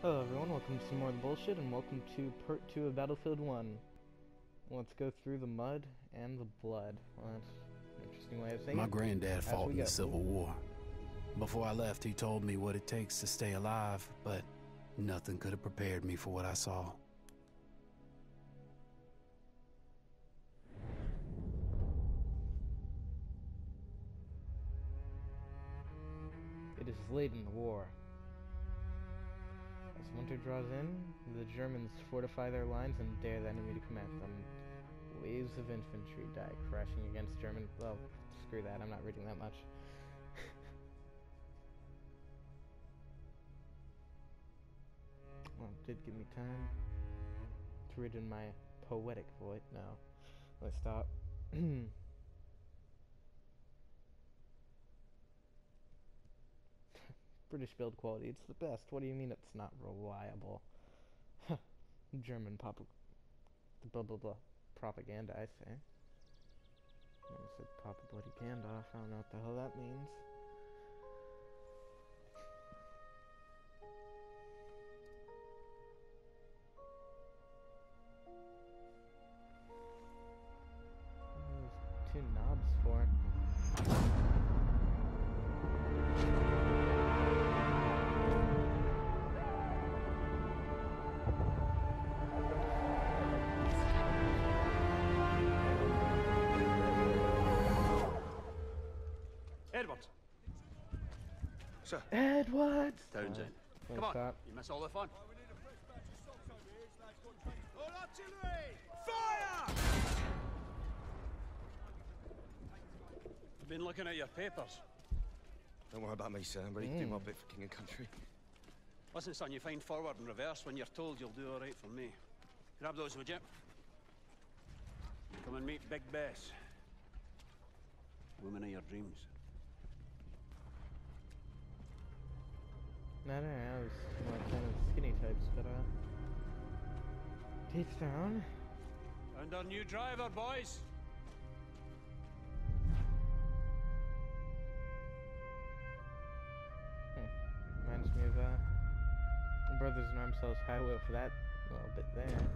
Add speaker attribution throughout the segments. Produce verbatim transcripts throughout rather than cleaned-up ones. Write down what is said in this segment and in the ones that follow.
Speaker 1: Hello everyone, welcome to some more bullshit, and welcome to part two of Battlefield one. Let's go through the mud and the blood. Well, that's an interesting way of saying it.
Speaker 2: My granddad fought in
Speaker 1: go.
Speaker 2: the Civil War. Before I left, he told me what it takes to stay alive, but nothing could have prepared me for what I saw.
Speaker 1: It is late in the war. As winter draws in, the Germans fortify their lines and dare the enemy to come at them. Waves of infantry die crashing against German... Well, screw that, I'm not reading that much. Well, it did give me time to read in my poetic voice. No. Let's stop. British build quality, it's the best. What do you mean it's not reliable? German pop... blah blah blah. Propaganda, I say. I said Papa Bloody Gandalf, I don't know what the hell that means. What are those two knobs for?
Speaker 3: Edwards. Sir.
Speaker 1: Edwards!
Speaker 3: Townsend.
Speaker 1: Come
Speaker 3: Come on.
Speaker 1: Stop.
Speaker 3: You miss all the fun.
Speaker 4: All artillery! Fire!
Speaker 3: I've been looking at your papers.
Speaker 4: Don't worry about me, sir. I'm ready to do my bit for king and country.
Speaker 3: Listen, son, you find forward and reverse when you're told you'll do all right for me. Grab those, would you? Come and meet Big Bess. Woman of your dreams.
Speaker 1: No, no, I was more kind of skinny types, but uh... teeth down.
Speaker 3: And our new driver, boys.
Speaker 1: Hmm. Reminds me of uh... Brothers in Arms sells Highway for that little bit there.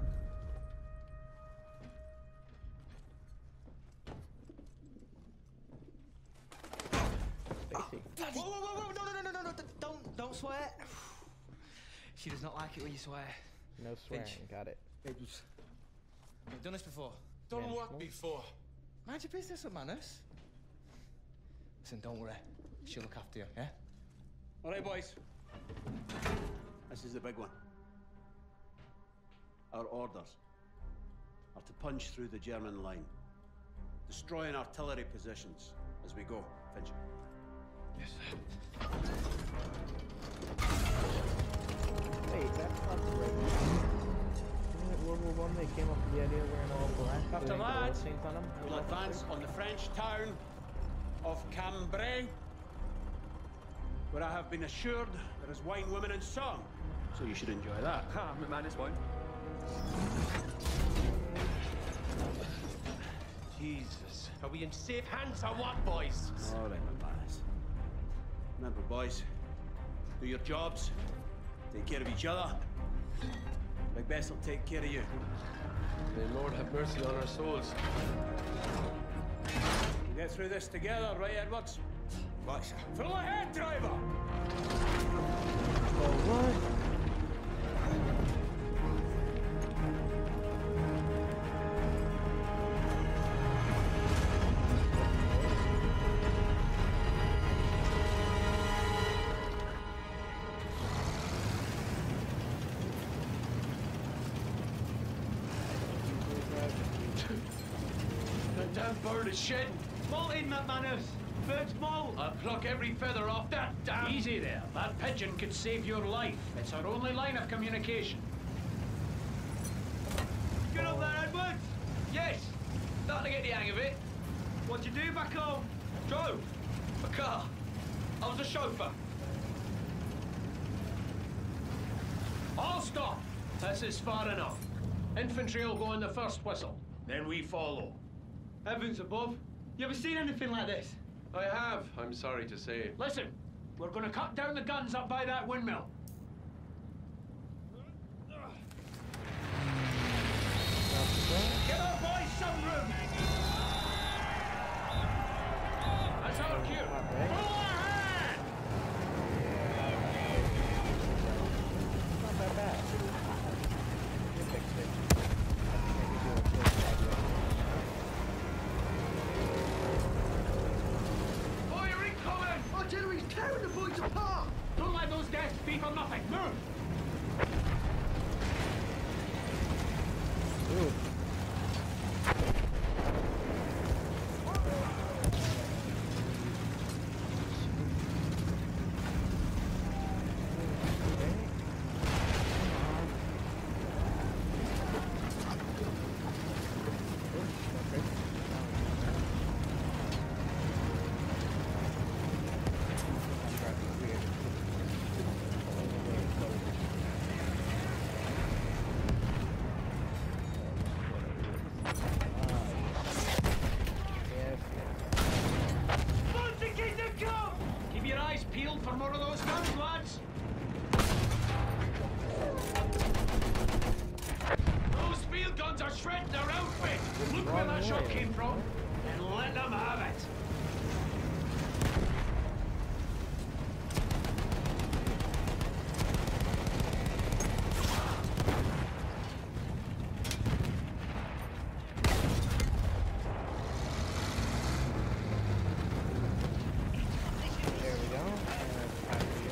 Speaker 1: Spacey.
Speaker 5: Whoa, whoa, whoa, whoa, no, no, no, no, no, don't, don't swear. She does not like it when you swear.
Speaker 1: No swearing,
Speaker 5: Finch.
Speaker 1: got it.
Speaker 5: You've done this before.
Speaker 4: Done
Speaker 1: Yeah,
Speaker 4: what
Speaker 1: well.
Speaker 4: before?
Speaker 5: Mind your business, Manus. Listen, don't worry. She'll look after you, yeah?
Speaker 3: All right, boys. This is the big one. Our orders are to punch through the German line, destroying artillery positions as we go. Finch.
Speaker 5: Yes, sir.
Speaker 1: Wait, that's not right. Isn't it World War One they came up with the idea of wearing all black?
Speaker 3: After
Speaker 1: doing
Speaker 3: that,
Speaker 1: gold things on them?
Speaker 3: we'll advance on the French town of Cambrai, where I have been assured there is wine, women, and song. So you should enjoy that.
Speaker 6: Ah, McManus won't. Jesus. Are we in safe hands or what, boys?
Speaker 3: All right, McManus. Remember, boys, do your jobs, take care of each other. Big Bess will take care of you.
Speaker 6: May Lord have mercy on our souls.
Speaker 3: We'll get through this together, right, Edwards?
Speaker 4: Right, sir.
Speaker 3: Full ahead, driver!
Speaker 1: Oh, what?
Speaker 6: That damn bird is shedding.
Speaker 5: Bolt in, McManus. Bird's bolt.
Speaker 6: I'll pluck every feather off that damn...
Speaker 3: Easy there. That pigeon could save your life. It's our only line of communication.
Speaker 5: Get up there, Edwards.
Speaker 6: Yes! Starting to get the hang of it.
Speaker 5: What'd you do back home?
Speaker 6: Drove. A car. I was a chauffeur. All stop! This is far enough. Infantry will go on the first whistle. Then we follow.
Speaker 5: Heavens above. You ever seen anything like this?
Speaker 6: I have, I'm sorry to say.
Speaker 3: Listen, we're going to cut down the guns up by that windmill.
Speaker 6: That's our cue.
Speaker 1: Hot,
Speaker 6: Go
Speaker 1: right?
Speaker 6: ahead!
Speaker 1: Not that bad. We fixed it. Maybe do a quick segue.
Speaker 6: Fire incoming!
Speaker 5: Artillery's tearing the boys apart!
Speaker 6: Don't let those guys be for nothing. Move!
Speaker 1: Ooh.
Speaker 6: Keep your eyes peeled for more of those guns, lads. Those field guns are shredding their outfit. Look where that shot came from, and let them have it.
Speaker 1: There we go. And time to go.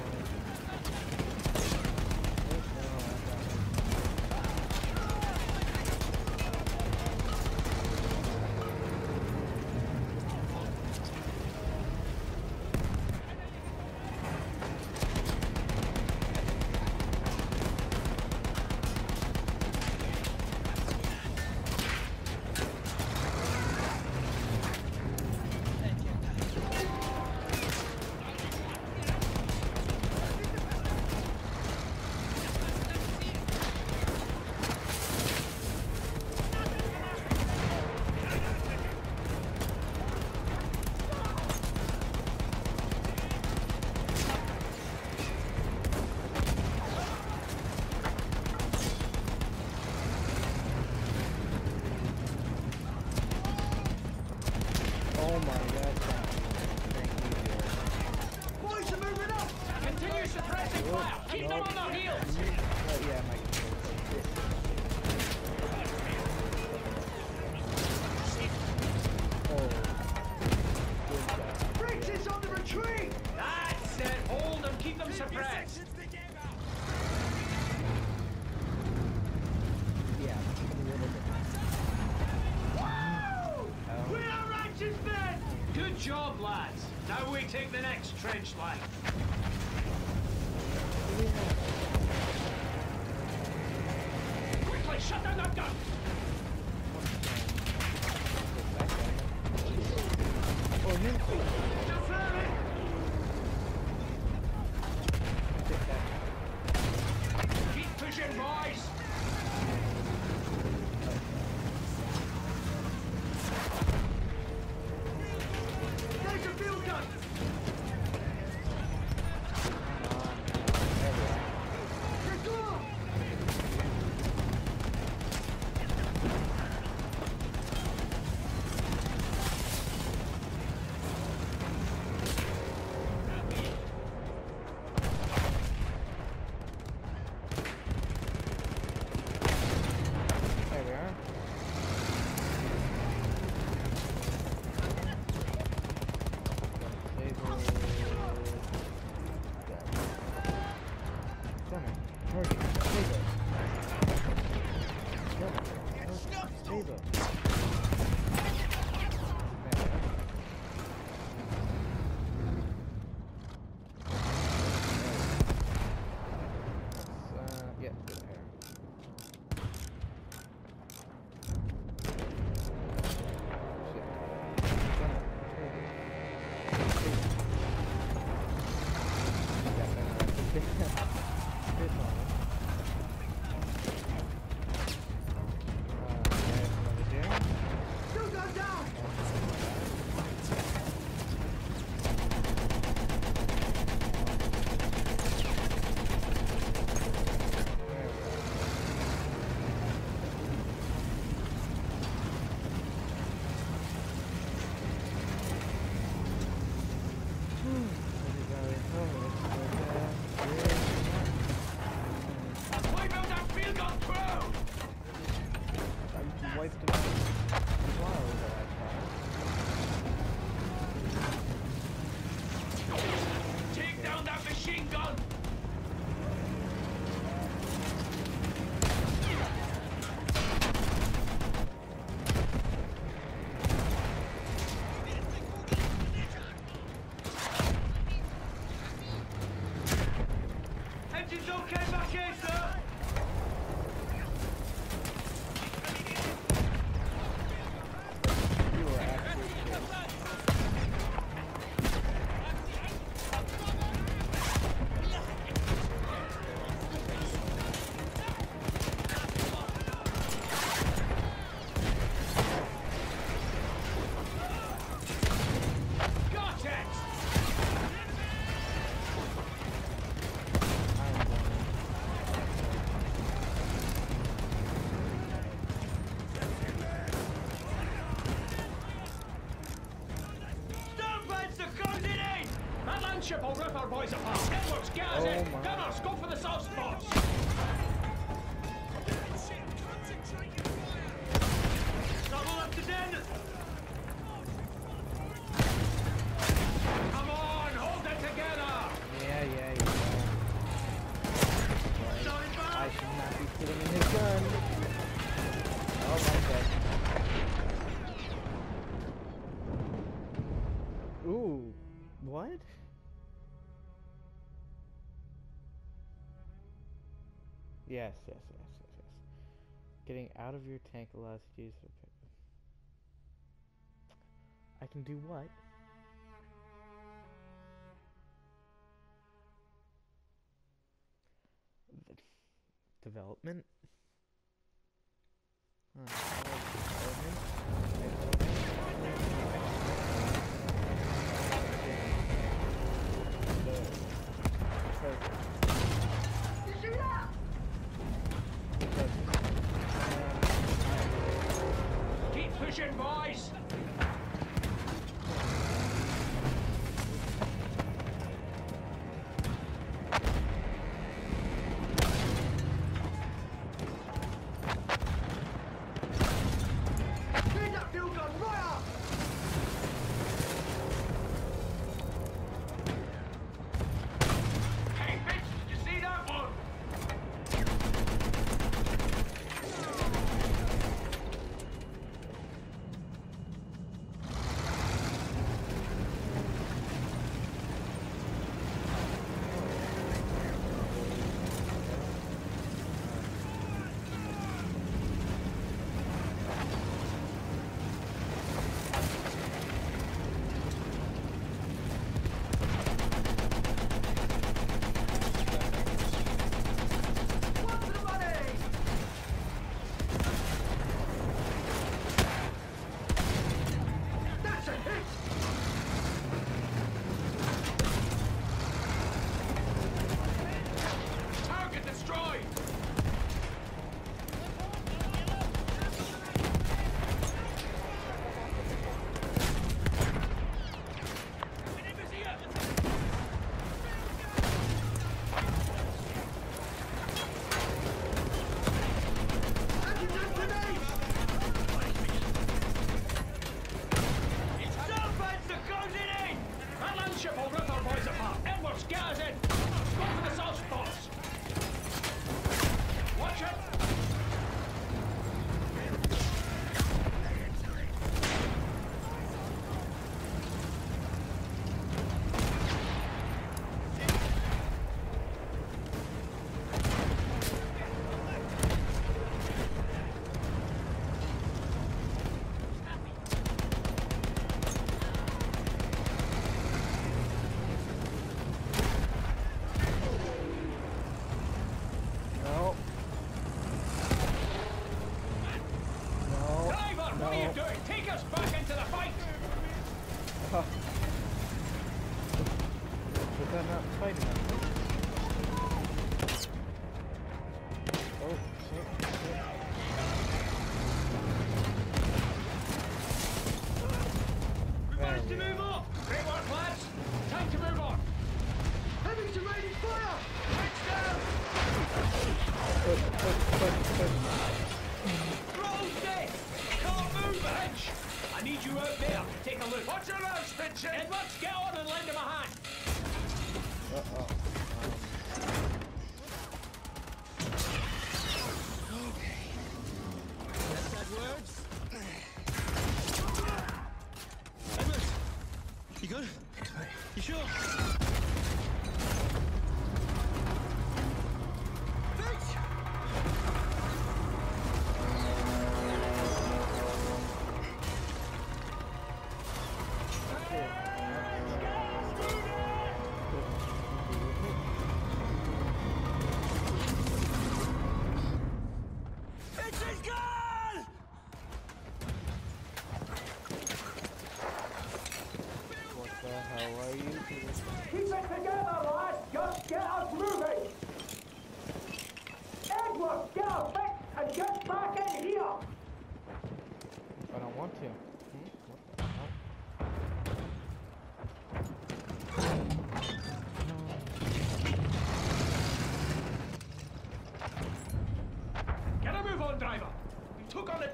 Speaker 1: Oh my god. Thank you, dear.
Speaker 5: Boys are moving up!
Speaker 6: Continue suppressing fire. Keep them on their heels.
Speaker 1: Oh, yeah, my control's like this. Oh. Good job.
Speaker 5: Briggs is on the retreat!
Speaker 6: That's it. Hold them. Keep them suppressed.
Speaker 1: Yeah, a little bit. Oh.
Speaker 6: We are righteous men. Good job, lads. Now we take the next trench line. Quickly, shut down that gun.
Speaker 1: Oh, him too.
Speaker 6: Defend it. Keep pushing, boys.
Speaker 5: There's a field gun! They're gone!
Speaker 1: There we are. Disable. Gunner. Target. Disable. Gunner. Disable. Uh, yeah, good hair.
Speaker 5: Field gun down!
Speaker 6: Engine's okay back here, sir.
Speaker 1: You are actually kidding.
Speaker 6: Ship will rip our boys apart. Edwards, get us
Speaker 1: Oh
Speaker 6: in.
Speaker 1: my.
Speaker 6: Gunners, go for the soft spots. Double up to den. Come on, hold it together.
Speaker 1: Yeah, yeah, yeah. Right. I should not be sitting in his gun. Oh my god. Ooh, what? Yes, yes, yes, yes, yes. Getting out of your tank allows you to use it. I can do what? The development? Huh, development?
Speaker 6: Keep pushing, boys. Feed that fuel gun right up. Hey, bitch, did you see that one? Target destroyed! Ship will rip our boys apart. Edwards, get us in. Go for the soft spots. Watch it.
Speaker 1: No. No.
Speaker 6: Driver,
Speaker 1: no.
Speaker 6: what are you doing? Take us back into the fight.
Speaker 1: Huh. Was that not fight enough? Oh, shit, shit.
Speaker 6: We managed to
Speaker 1: There we
Speaker 6: move on. Great work, lads. Time to move on. Heavy to raining fire. Heads down.
Speaker 1: Push, push, push, push.
Speaker 6: Roll dead. Can't move, Hedge. I need you out there. Take a look. Watch your lands, Fincher. Edwards, get on and lend him a hand.
Speaker 1: Uh-oh.
Speaker 4: Edwards! You good? You sure?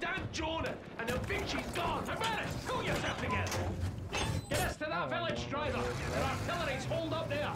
Speaker 6: damn Jonah, and they'll think she's gone. Tavares, pull yourself together. Get us to that village, driver. Their artillery's holed up there.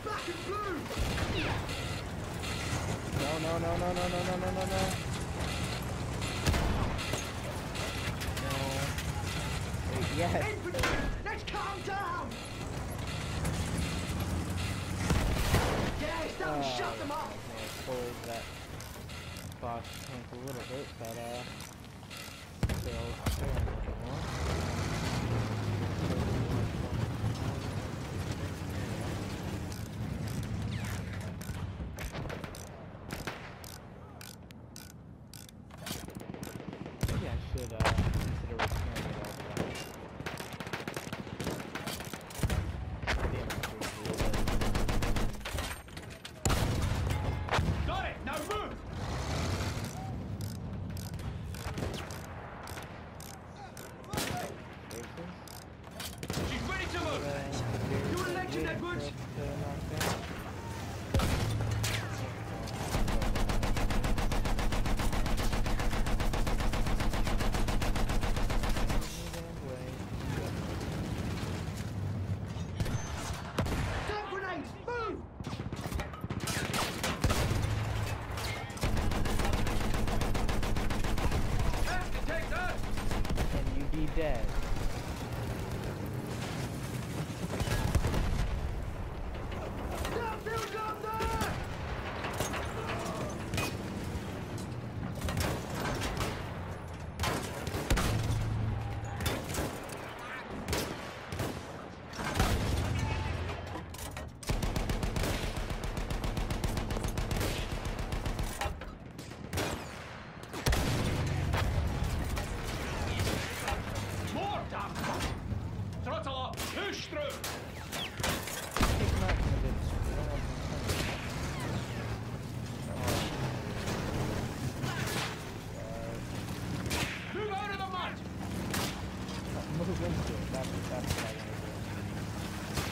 Speaker 5: Black and blue!
Speaker 1: No, no, no, no, no, no, no, no, no, no. No. Wait, yes.
Speaker 5: Infantry! Let's calm down! Yes, that will
Speaker 1: Uh,
Speaker 5: shut them up!
Speaker 1: I pulled that box tank a little bit, but uh, still fair a little more. Maybe I should uh, consider repairing it all the way. Damn, it feels a little bit.
Speaker 3: Got it! Now move! She's ready to move!
Speaker 1: You're
Speaker 5: a legend, Edwards. Stun grenades! Move!
Speaker 3: Have to take that!
Speaker 1: And you be dead.
Speaker 5: Stop building up there!
Speaker 3: More, damn it! Throttle up! Push through!
Speaker 1: Take him out from the bits. I don't want him
Speaker 3: Move out of the mud!
Speaker 1: coming. Uh, move into it. That's, that's what I want to do.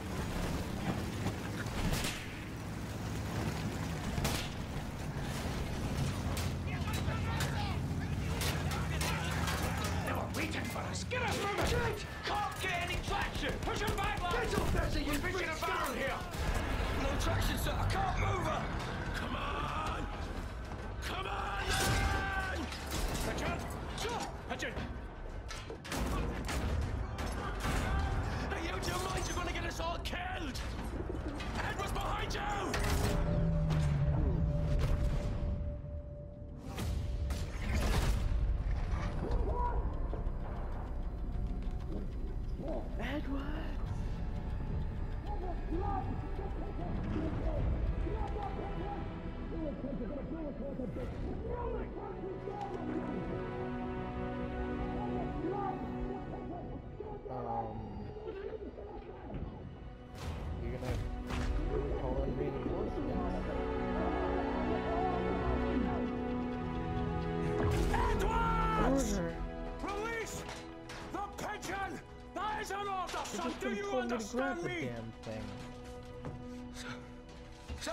Speaker 3: They were waiting for us! Get us moving!
Speaker 5: Shit!
Speaker 3: Can't get any traction! Push him back, lads!
Speaker 5: Get off there, so you
Speaker 3: We're fishing
Speaker 5: freak
Speaker 3: a barrel
Speaker 5: scum!
Speaker 3: here!
Speaker 4: No traction, sir. I can't move her. Come on. Come on, man.
Speaker 3: Pigeon! Pigeon!
Speaker 4: Hey, you, do you mind? You're gonna get us all killed. Edward's behind you.
Speaker 1: Um, you're gonna call in reinforcements.
Speaker 3: Edwards!
Speaker 1: Order!
Speaker 3: Release the pigeon! That is an order,
Speaker 1: You
Speaker 3: son!
Speaker 1: just
Speaker 3: Do you
Speaker 1: told me to grab
Speaker 3: understand
Speaker 1: the
Speaker 3: me?
Speaker 1: damn thing.
Speaker 3: Sir!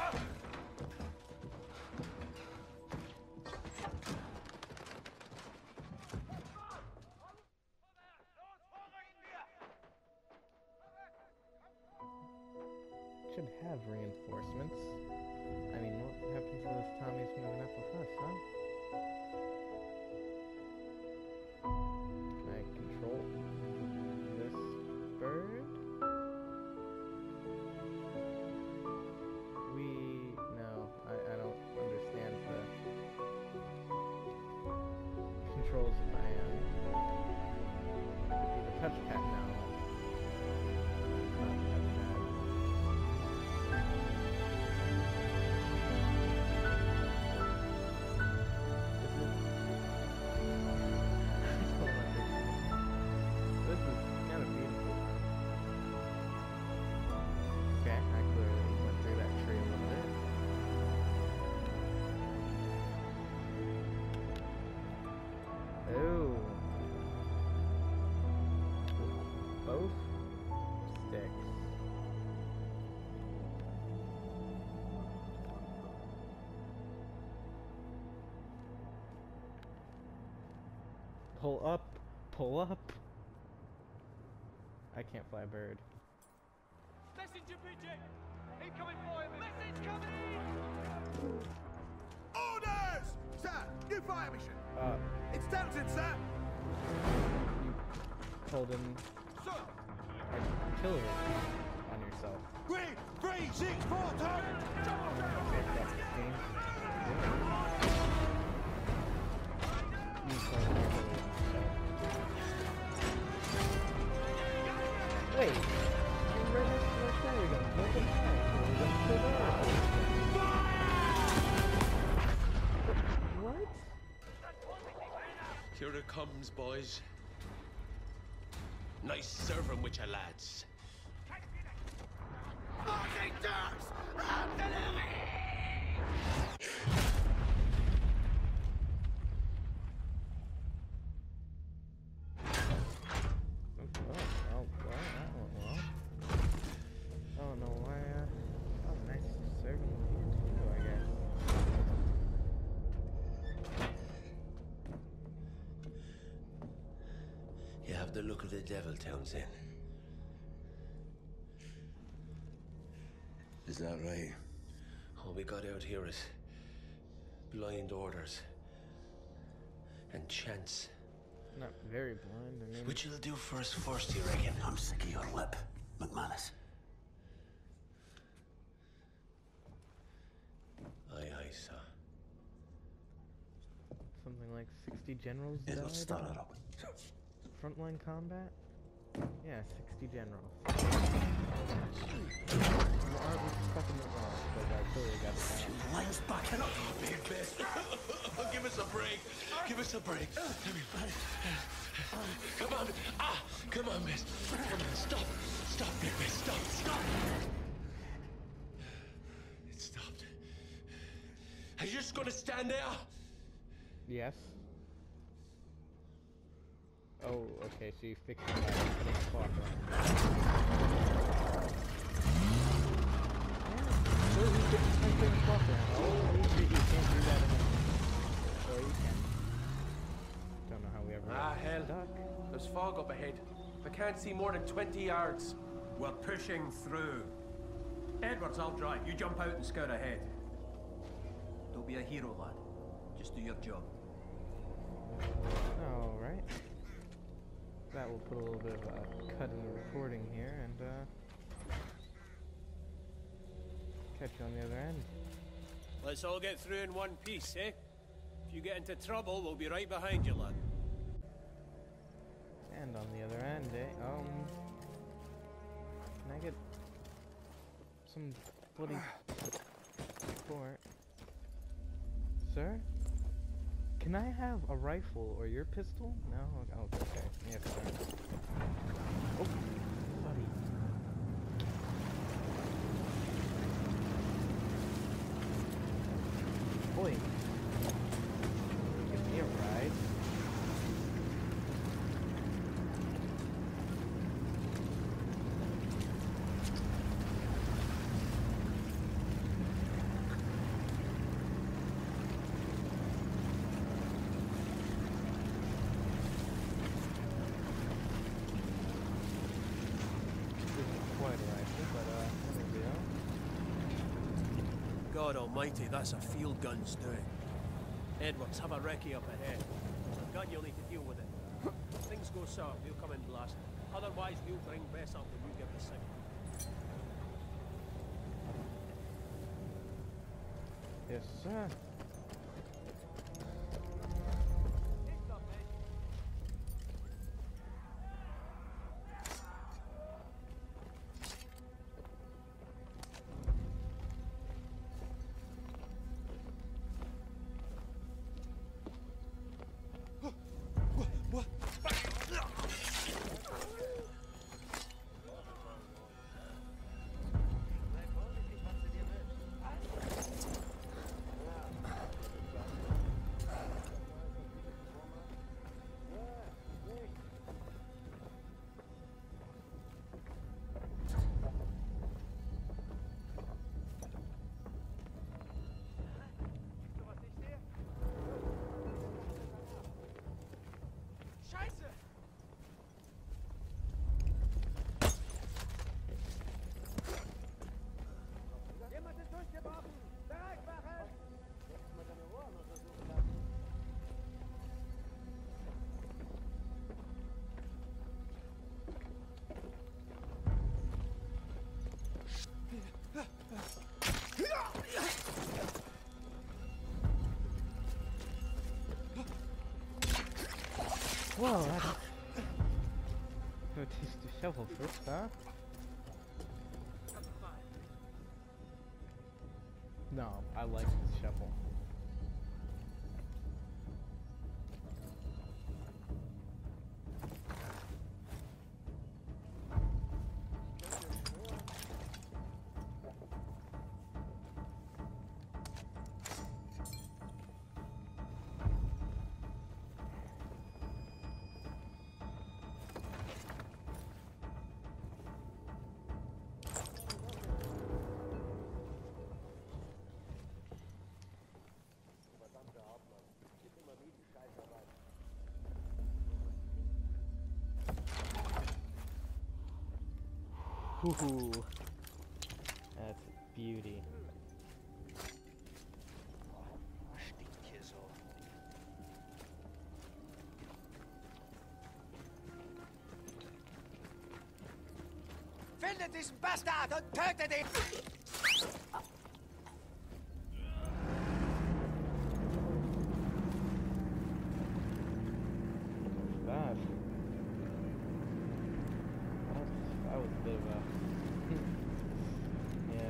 Speaker 1: Should have reinforcements. I mean, what happens to this Tommy's moving up with us, huh? Can I control this bird? We... no, I, I don't understand the controls of my own. The touchpad now. Not touchpad. This is kind of beautiful. Okay, I clearly went through that tree a little bit. Ooh. Both sticks. Pull up, pull up. I can't fly a bird.
Speaker 3: Messenger pigeon!
Speaker 4: Incoming fire! Message coming!
Speaker 7: Orders! Sir, new fire mission.
Speaker 1: Uh,
Speaker 7: It's Townsend, sir.
Speaker 1: you pulled in
Speaker 7: Sir.
Speaker 1: artillery on yourself.
Speaker 7: Three, three, six, four, target.
Speaker 1: Make that game. You pulled artillery on yourself. Wait. You're right next to those fire guns. Look at that. What?
Speaker 4: Here it comes, boys. Nice serving with your lads.
Speaker 1: Oh, well, that went well. I don't know why, uh, oh, nice serving with you too, I guess.
Speaker 4: You have the look of the devil, Townsend. Is that right? All we got out here is blind orders and chance.
Speaker 1: Not very blind, I mean...
Speaker 4: Which you'll do first first, you reckon? I'm sick of your lip, McManus. Aye, aye, sir.
Speaker 1: Something like sixty generals
Speaker 4: It'll
Speaker 1: died?
Speaker 4: start it up.
Speaker 1: Frontline combat? Yeah, sixty generals. Well, aren't we fucking wrong? Because artillery got it down.
Speaker 4: Line's backing up. Big best. Give us a break. Give us a break. Come on. Ah, come on, miss. Come on, stop. Stop, big miss. Stop, stop. It stopped. Are you just gonna stand there?
Speaker 1: Yes. Oh, okay, so you fixed it by putting a clock on. Yeah, sure, you can put a clock on. Oh, you, you can't do that in a... Or you can. Don't know how we ever...
Speaker 6: Ah, hell.
Speaker 1: Stuck.
Speaker 6: There's fog up ahead. I can't see more than twenty yards.
Speaker 3: We're pushing through. Edwards, I'll drive. You jump out and scout ahead. Don't be a hero, lad. Just do your job.
Speaker 1: Alright. That will put a little bit of a cut in the recording here, and, uh... catch you on the other end.
Speaker 6: Let's all get through in one piece, eh? If you get into trouble, we'll be right behind you, lad.
Speaker 1: And on the other end, eh? Um... Can I get... some bloody... support? Sir? Can I have a rifle or your pistol? No? Oh, okay. Yes, sir. Oh, buddy. Boy. Give me a ride.
Speaker 6: God almighty, that's a field gun's doing. Edwards, have a recce up ahead. There's a gun, you'll need to deal with it. If things go south, we'll come in blast. Otherwise, we'll bring Bess up when you give the signal.
Speaker 1: Yes, sir. Whoa, that's... Go taste the shovel first, huh? No, I like this shovel. Ooh, that's a beauty.
Speaker 8: Findet diesen Bastard und tötet ihn!
Speaker 1: That? That, that was a bit of a... yeah.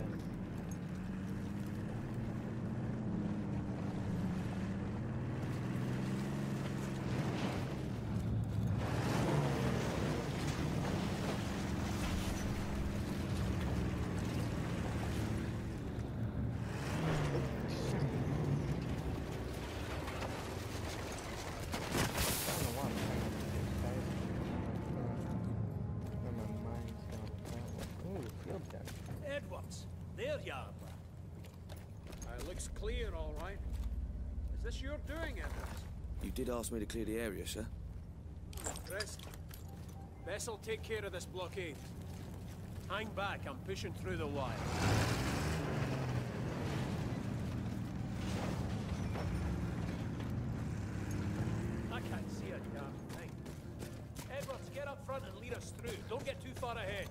Speaker 6: Edwards, there you are.
Speaker 3: Uh, looks clear, all right. Is this your doing, Edwards?
Speaker 9: You did ask me to clear the area, sir.
Speaker 3: Impressed?
Speaker 6: Bess'll take care of this blockade. Hang back, I'm pushing through the wire. I can't see a damn thing. Edwards, get up front and lead us through. Don't get too far ahead.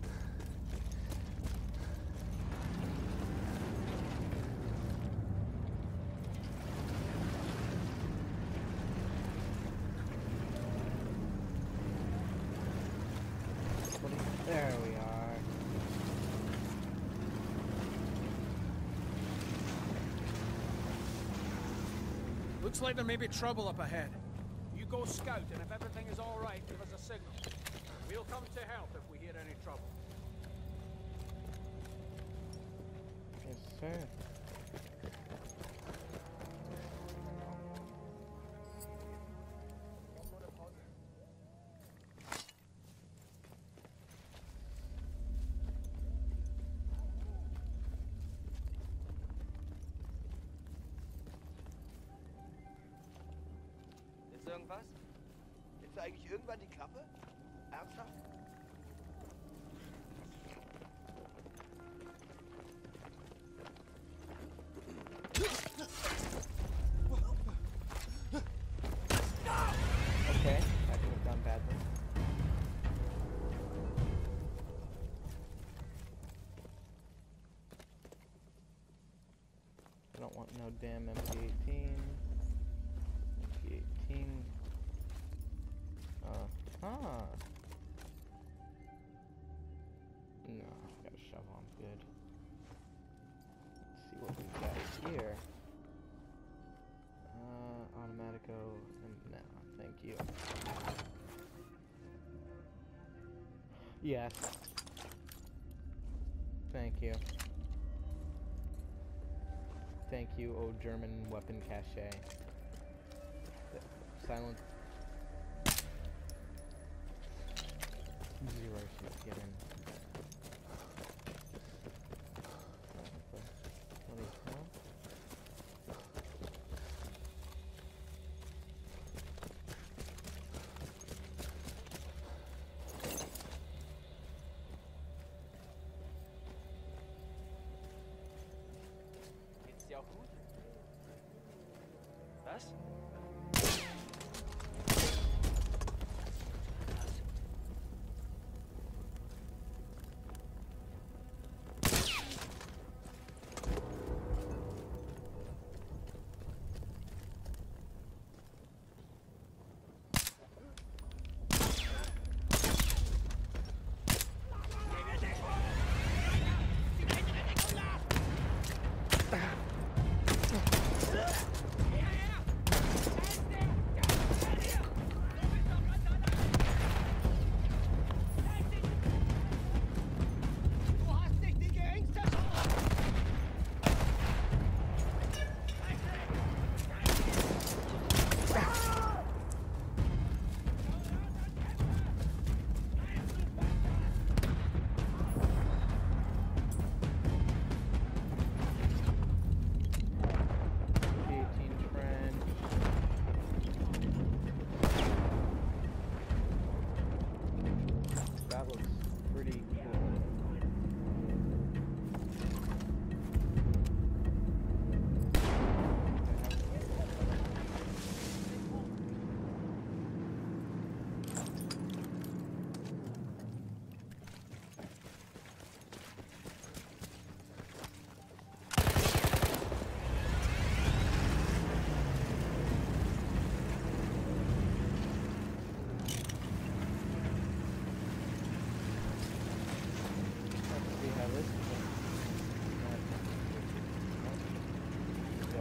Speaker 1: There we are.
Speaker 3: Looks like there may be trouble up ahead. You go scout, and if everything is all right, give us a signal. We'll come to help if we hear any trouble.
Speaker 1: Yes, sir.
Speaker 8: Ist irgendwas? Jetzt eigentlich irgendwann die Klappe? Ernsthaft?
Speaker 1: Okay, that could have gone badly. I don't want no damn M P eighteen. M P eighteen. Uh huh. No, I got a shovel, I'm good. Let's see what we got here. Uh, automatico, and no, thank you. Yes. Thank you. Thank you, oh German weapon cache. Silent. Zero she's given. What the hell?
Speaker 8: Geht's dir auch gut? Was?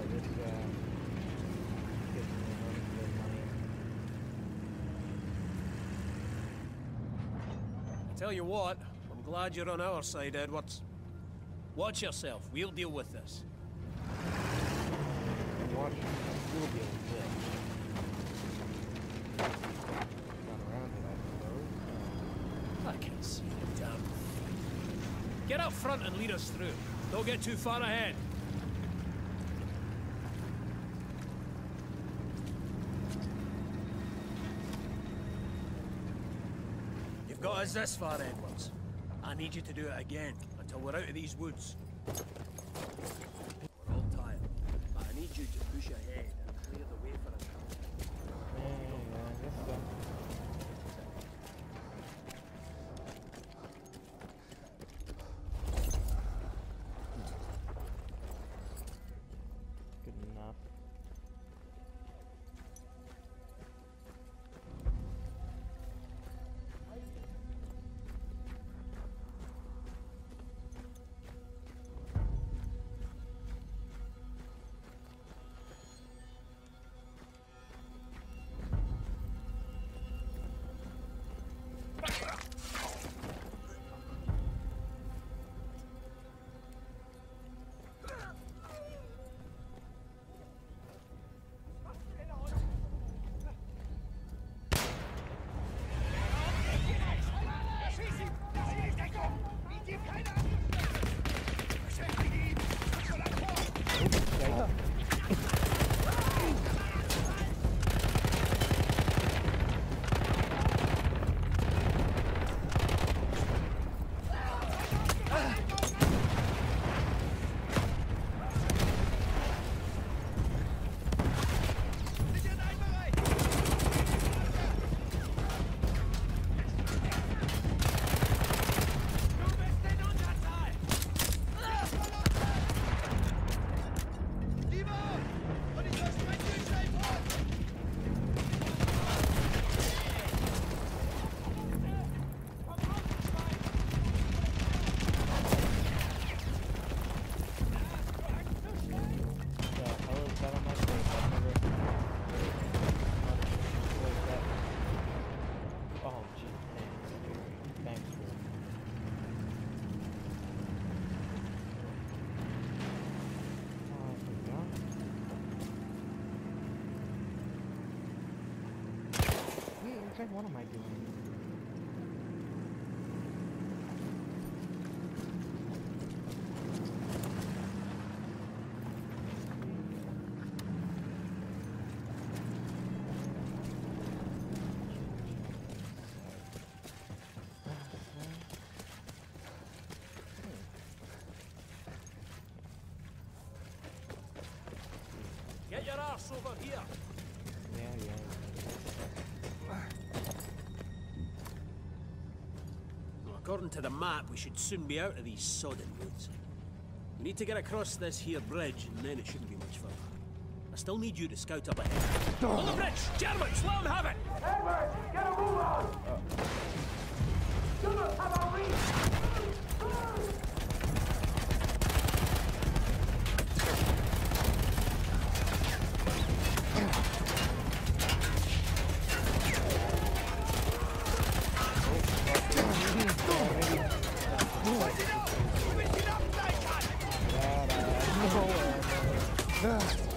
Speaker 1: just uh, get some run for their money.
Speaker 6: Tell you what, I'm glad you're on our side, Edwards. Watch yourself, we'll deal with this.
Speaker 1: Watch, we'll deal with this. Got around it, I suppose.
Speaker 6: I can't see the damn thing. Get up front and lead us through. Don't get too far ahead. You've got us this far, Edwards. I need you to do it again until we're out of these woods. We're all tired, but I need you to push ahead and clear the way for us.
Speaker 1: Yeah, yeah, I guess so. Good enough. What am I doing?
Speaker 6: Get your ass over here!
Speaker 1: Yeah, yeah.
Speaker 6: According to the map, we should soon be out of these sodden woods. We need to get across this here bridge, and then it shouldn't be much further. I still need you to scout up ahead. On the bridge! Germans, let them have it!
Speaker 10: Edward, get a move on! Do not have our reach!
Speaker 1: Yeah,